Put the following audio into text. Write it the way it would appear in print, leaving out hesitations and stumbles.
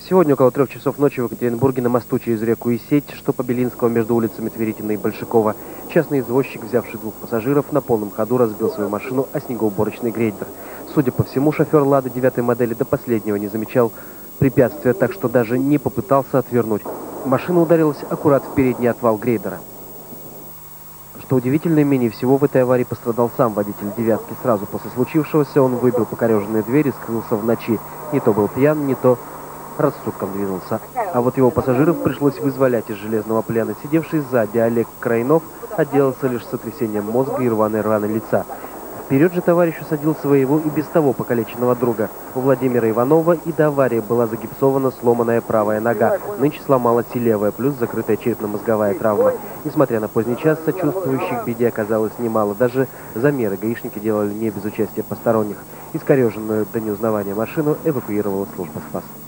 Сегодня около 3 часов ночи в Екатеринбурге на мосту через реку Исеть, что по Белинского между улицами Тверитина и Большакова, частный извозчик, взявший 2 пассажиров, на полном ходу разбил свою машину о снегоуборочный грейдер. Судя по всему, шофер «Лады» 9-й модели до последнего не замечал препятствия, так что даже не попытался отвернуть. Машина ударилась аккурат в передний отвал грейдера. Что удивительно, менее всего в этой аварии пострадал сам водитель «девятки». Сразу после случившегося он выбил покореженные двери и скрылся в ночи. Не то был пьян, не то рассудком двинулся. А вот его пассажиров пришлось вызволять из железного плена. Сидевший сзади Олег Крайнов отделался лишь сотрясением мозга и рваной раны лица. Вперед же товарищ усадил своего и без того покалеченного друга. У Владимира Иванова и до аварии была загипсована сломанная правая нога. Нынче сломалась и левая, плюс закрытая черепно-мозговая травма. Несмотря на поздний час, сочувствующих беде оказалось немало. Даже замеры гаишники делали не без участия посторонних. Искореженную до неузнавания машину эвакуировала служба СПАС.